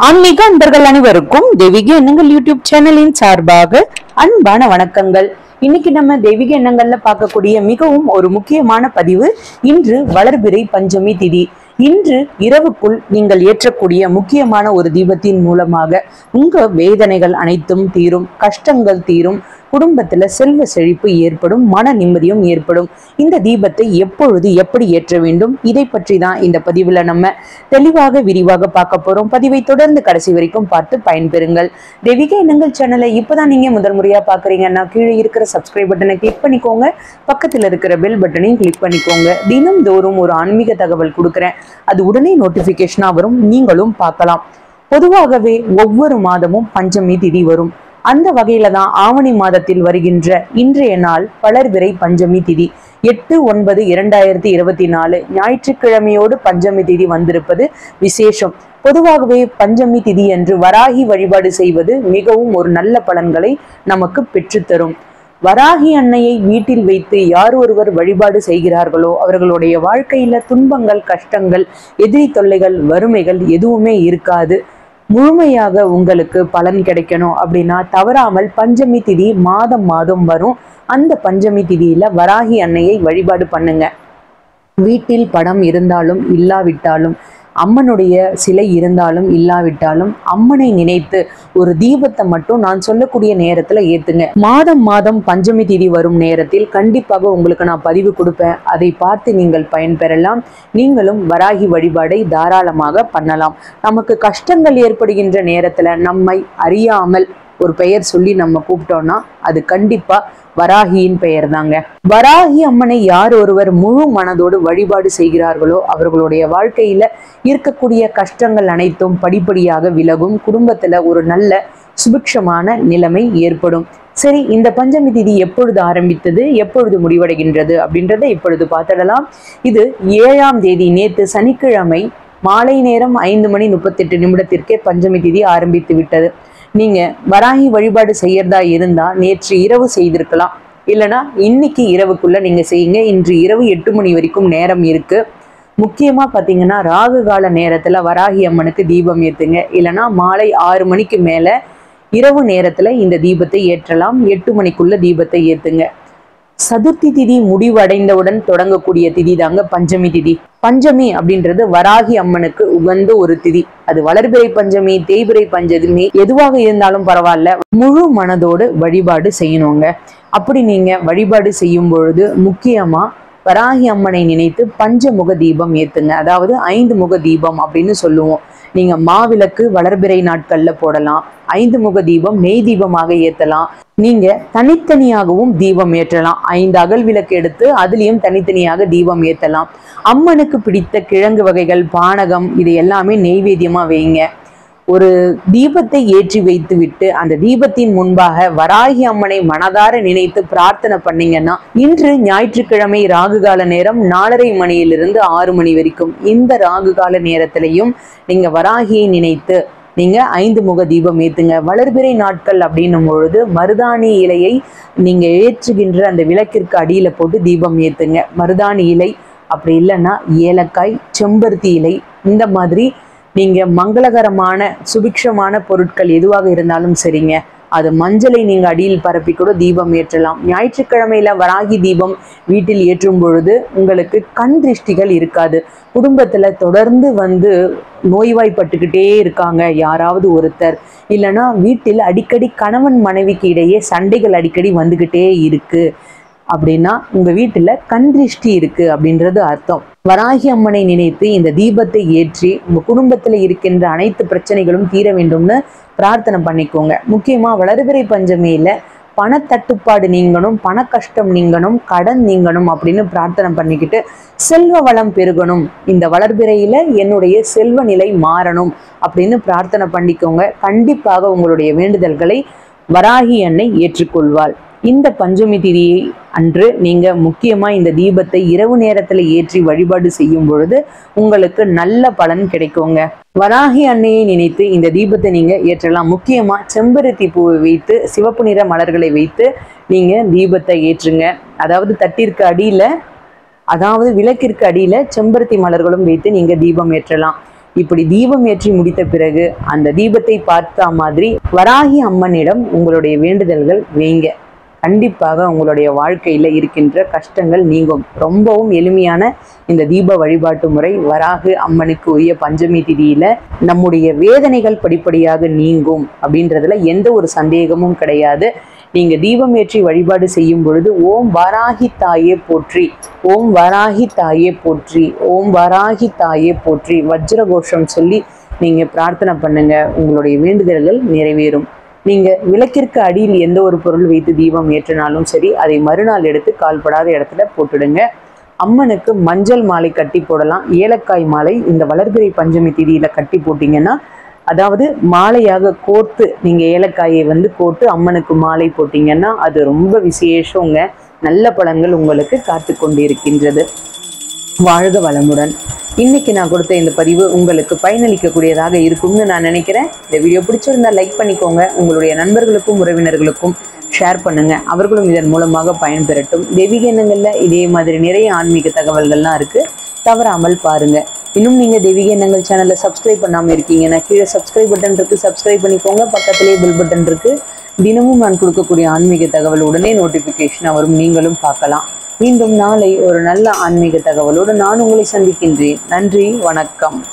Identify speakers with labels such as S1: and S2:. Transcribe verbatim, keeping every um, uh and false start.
S1: ஆன்மீக அன்பர்கள் அனைவருக்கும் தெய்வீக எண்ணங்கள் யூடியூப் சேனலின் சார்பாக அன்பான வணக்கங்கள். இன்னைக்கு நம்ம தெய்வீக எண்ணங்கள்ல பார்க்கக்கூடிய மிகவும் ஒரு முக்கியமான பதிவு. இன்று வளர்பிறை பஞ்சமி திதி. இன்று இரவுக்குள் நீங்கள் ஏற்றக்கூடிய முக்கியமான ஒரு தீபத்தின் மூலமாக உங்க வேதனைகள் அனைத்தும் தீரும், கஷ்டங்கள் தீரும், குடும்பத்துல செல்வ செழிப்பு ஏற்படும், மன நிம்மதியும் ஏற்படும். இந்த தீபத்தை எப்பொழுது எப்படி ஏற்ற வேண்டும், இதை பற்றி தான் இந்த பதிவுல நம்ம தெளிவாக விரிவாக பார்க்க போறோம். பதிவை தொடர்ந்து கடைசி வரைக்கும் பார்த்து பயன்பெறுங்கள். தெய்வீக எண்ணங்கள் சேனலை இப்பதான் நீங்க முதல் முறையா பாக்குறீங்கன்னா கீழே இருக்கிற சப்ஸ்கிரைப் பட்டனை கிளிக் பண்ணிக்கோங்க, பக்கத்துல இருக்கிற பெல் பட்டனையும் கிளிக் பண்ணிக்கோங்க. தினம் தோறும் ஒரு ஆன்மீக தகவல் கொடுக்குறேன், அது உடனே நோட்டிபிகேஷனா வரும், நீங்களும் பார்க்கலாம். பொதுவாகவே ஒவ்வொரு மாதமும் பஞ்சமி திதி வரும். அந்த வகையில தான் ஆவணி மாதத்தில் வருகின்ற இன்றைய நாள் வளர்பிறை பஞ்சமி திதி. எட்டு ஒன்பது இரண்டாயிரத்தி இருபத்தி நாலு ஞாயிற்றுக்கிழமையோடு பஞ்சமி திதி வந்திருப்பது விசேஷம். பொதுவாகவே பஞ்சமி திதி என்று வராகி வழிபாடு செய்வது மிகவும் ஒரு நல்ல பலன்களை நமக்கு பெற்றுத்தரும். வராகி அன்னையை வீட்டில் வைத்து யார் ஒருவர் வழிபாடு செய்கிறார்களோ அவர்களுடைய வாழ்க்கையில துன்பங்கள், கஷ்டங்கள், எதிரி தொல்லைகள், வறுமைகள் எதுவுமே இருக்காது. முழுமையாக உங்களுக்கு பலன் கிடைக்கணும் அப்படின்னா தவறாமல் பஞ்சமி திதி மாதம் மாதம் வரும். அந்த பஞ்சமி திதியில வராகி அன்னையை வழிபாடு பண்ணுங்க. வீட்டில் படம் இருந்தாலும் இல்லாவிட்டாலும், அம்மனுடைய சிலை இருந்தாலும் இல்லாவிட்டாலும், அம்மனை நினைத்து ஒரு தீபத்தை மட்டும் நான் சொல்லக்கூடிய நேரத்துல ஏத்துங்க. மாதம் மாதம் பஞ்சமி திதி வரும் நேரத்தில் கண்டிப்பாக உங்களுக்கு நான் பதிவு கொடுப்பேன், அதை பார்த்து நீங்கள் பயன்பெறலாம். நீங்களும் வராகி வழிபாடை தாராளமாக பண்ணலாம். நமக்கு கஷ்டங்கள் ஏற்படுகின்ற நேரத்துல நம்மை அறியாமல் ஒரு பெயர் சொல்லி நம்ம கூப்பிட்டோம்னா அது கண்டிப்பா வராகியின் பெயர் தாங்க. வராகி அம்மனை யார் ஒருவர் முழு மனதோடு வழிபாடு செய்கிறார்களோ அவர்களுடைய வாழ்க்கையில இருக்கக்கூடிய கஷ்டங்கள் அனைத்தும் படிப்படியாக விலகும். குடும்பத்துல ஒரு நல்ல சுபிக்ஷமான நிலைமை ஏற்படும். சரி, இந்த பஞ்சமி திதி எப்பொழுது ஆரம்பித்தது, எப்பொழுது முடிவடைகின்றது அப்படின்றத இப்பொழுது பார்த்துடலாம். இது ஏழாம் தேதி, நேற்று சனிக்கிழமை மாலை நேரம் ஐந்து மணி முப்பத்தி எட்டு நிமிடத்திற்கே பஞ்சமி திதி ஆரம்பித்து விட்டது. நீங்க வராகி வழிபாடு செய்யறதா இருந்தா நேற்று இரவு செய்திருக்கலாம், இல்லைன்னா இன்னைக்கு இரவுக்குள்ள நீங்க செய்யுங்க. இன்று இரவு எட்டு மணி வரைக்கும் நேரம் இருக்கு. முக்கியமா பாத்தீங்கன்னா ராகு கால நேரத்துல வராகி அம்மனுக்கு தீபம் ஏத்துங்க, இல்லைன்னா மாலை ஆறு மணிக்கு மேல இரவு நேரத்துல இந்த தீபத்தை ஏற்றலாம். எட்டு மணிக்குள்ள தீபத்தை ஏத்துங்க. சதுர்த்தி திதி முடிவடைந்தவுடன் தொடங்கக்கூடிய திதி தாங்க பஞ்சமி திதி. பஞ்சமி அப்படின்றது வராகி அம்மனுக்கு உகந்த ஒரு திதி. அது வளர்பிறை பஞ்சமி, தேய்பிறை பஞ்சமி எதுவாக இருந்தாலும் பரவாயில்ல, முழு மனதோடு வழிபாடு செய்யணுங்க. அப்படி நீங்க வழிபாடு செய்யும் பொழுது முக்கியமா வராகி அம்மனை நினைத்து பஞ்சமுக தீபம் ஏத்துங்க. அதாவது ஐந்து முக தீபம் அப்படின்னு சொல்லுவோம். நீங்க மாவிளக்கு வளர்பிறை நாட்கள்ல போடலாம். ஐந்து முக தீபம் நெய் தீபமாக ஏத்தலாம். நீங்க தனித்தனியாகவும் தீபம் ஏற்றலாம். ஐந்து அகல் விளக்கு எடுத்து அதுலயும் தனித்தனியாக தீபம் ஏத்தலாம். அம்மனுக்கு பிடித்த கிழங்கு வகைகள், பானகம், இது எல்லாமே நெய்வேத்தியமா வைங்க. ஒரு தீபத்தை ஏற்றி வைத்து விட்டு அந்த தீபத்தின் முன்பாக வராகி அம்மனை மனதார நினைத்து பிரார்த்தனை பண்ணீங்கன்னா, இன்று ஞாயிற்றுக்கிழமை ராகு கால நேரம் நாலரை மணியிலிருந்து ஆறு மணி வரைக்கும், இந்த ராகு கால நேரத்திலையும் நீங்க வராகியை நினைத்து நீங்க ஐந்து முக தீபம் ஏத்துங்க. வளர்பிறை நாட்கள் அப்படின்னும் பொழுது மருதாணி இலையை நீங்க ஏற்றுகின்ற அந்த விளக்கிற்கு அடியில போட்டு தீபம் ஏத்துங்க. மருதாணி இலை, அப்படி இல்லைன்னா ஏலக்காய், செம்பருத்தி இலை, இந்த மாதிரி நீங்க மங்களகரமான சுபிக்ஷமான பொருட்கள் எதுவாக இருந்தாலும் சரிங்க, அது மஞ்சளை நீங்க அடியில் பரப்பி கூட தீபம் ஏற்றலாம். ஞாயிற்றுக்கிழமையில வராகி தீபம் வீட்டில் ஏற்றும் பொழுது உங்களுக்கு கண் திருஷ்டிகள் இருக்காது. குடும்பத்துல தொடர்ந்து வந்து நோய்வாய்ப்பட்டுக்கிட்டே இருக்காங்க யாராவது ஒருத்தர், இல்லைன்னா வீட்டில் அடிக்கடி கணவன் மனைவிக்கு இடையே சண்டைகள் அடிக்கடி வந்துகிட்டே இருக்கு அப்படின்னா உங்க வீட்டுல கண் திருஷ்டி இருக்கு அப்படின்றது அர்த்தம். வராகி அம்மனை நினைத்து இந்த தீபத்தை ஏற்றி உங்க குடும்பத்துல இருக்கின்ற அனைத்து பிரச்சனைகளும் தீர வேண்டும்னு பிரார்த்தனை பண்ணிக்கோங்க. முக்கியமா வளர்பிறை பஞ்சமியில பணத்தட்டுப்பாடு நீங்கணும், பண கஷ்டம் நீங்கணும், கடன் நீங்கணும் அப்படின்னு பிரார்த்தனை பண்ணிக்கிட்டு செல்வ வளம் பெருகணும், இந்த வளர்பிறையில என்னுடைய செல்வ நிலை மாறணும் அப்படின்னு பிரார்த்தனை பண்ணிக்கோங்க. கண்டிப்பாக உங்களுடைய வேண்டுதல்களை வராகி அன்னை ஏற்றுக்கொள்வாள். இந்த பஞ்சமி திதியை அன்று நீங்க முக்கியமா இந்த தீபத்தை இரவு நேரத்துல ஏற்றி வழிபாடு செய்யும் பொழுது உங்களுக்கு நல்ல பலன் கிடைக்குங்க. வராகி அன்னையை நினைத்து இந்த தீபத்தை நீங்க ஏற்றலாம். முக்கியமா செம்பருத்தி பூவை வைத்து, சிவப்பு நிற மலர்களை வைத்து நீங்க தீபத்தை ஏற்றுங்க. அதாவது தட்டிற்கு அடியில, அதாவது விளக்கிற்கு அடியில செம்பருத்தி மலர்களும் வைத்து நீங்க தீபம் ஏற்றலாம். இப்படி தீபம் ஏற்றி முடித்த பிறகு அந்த தீபத்தை பார்த்த மாதிரி வராகி அம்மனிடம் உங்களுடைய வேண்டுதல்கள் வைங்க. கண்டிப்பாக உங்களுடைய வாழ்க்கையில இருக்கின்ற கஷ்டங்கள் நீங்கும். ரொம்பவும் எளிமையான இந்த தீப வழிபாட்டு முறை. வராகு அம்மனுக்கு உரிய பஞ்சமி திதியில நம்முடைய வேதனைகள் படிப்படியாக நீங்கும் அப்படின்றதுல எந்த ஒரு சந்தேகமும் கிடையாது. நீங்க தீபம் ஏற்றி வழிபாடு செய்யும் பொழுது ஓம் வராகி தாயே போற்றி, ஓம் வராகி தாயே போற்றி, ஓம் வராகி தாயே போற்றி வஜ்ர கோஷம் சொல்லி நீங்க பிரார்த்தனை பண்ணுங்க. உங்களுடைய வேண்டுதல்கள் நிறைவேறும். நீங்க விளக்கிற்கு அடியில் எந்த ஒரு பொருள் வைத்து தீபம் ஏற்றினாலும் சரி, அதை மறுநாள் எடுத்து கால்படாத இடத்துல போட்டுடுங்க. அம்மனுக்கு மஞ்சள் மாலை கட்டி போடலாம். ஏலக்காய் மாலை இந்த வளர்பிறை பஞ்சமி திதியில கட்டி போட்டீங்கன்னா, அதாவது மாலையாக கோர்த்து நீங்க ஏலக்காயை வந்து கோர்த்து அம்மனுக்கு மாலை போட்டீங்கன்னா அது ரொம்ப விசேஷங்க. நல்ல பலன்கள் உங்களுக்கு காத்து கொண்டிருக்கின்றது. வாழ்க வளமுடன். இன்னைக்கு நான் கொடுத்த இந்த பதிவு உங்களுக்கு பயனளிக்கக்கூடியதாக இருக்கும்னு நான் நினைக்கிறேன். இந்த வீடியோ பிடிச்சிருந்தா லைக் பண்ணிக்கோங்க. உங்களுடைய நண்பர்களுக்கும் உறவினர்களுக்கும் ஷேர் பண்ணுங்க. அவர்களும் இதன் மூலமாக பயன்பெறட்டும். தெய்வீக எண்ணங்கள்ல இதே மாதிரி நிறைய ஆன்மீக தகவல்கள்லாம் இருக்கு, தவறாமல் பாருங்க. இன்னும் நீங்க தெய்வீக எண்ணங்கள் சேனலை சப்ஸ்கிரைப் பண்ணாம இருக்கீங்கன்னா கீழே சப்ஸ்கிரைப் பட்டன் இருக்கு, சப்ஸ்கிரைப் பண்ணிக்கோங்க. பக்கத்திலேயே பெல் பட்டன் இருக்கு. தினமும் நான் கொடுக்கக்கூடிய ஆன்மீக தகவல் உடனே நோட்டிபிகேஷன் வரும், நீங்களும் பார்க்கலாம். மீண்டும் நாளை ஒரு நல்ல ஆன்மீக தகவலோடு நான் உங்களை சந்திக்கின்றேன். நன்றி, வணக்கம்.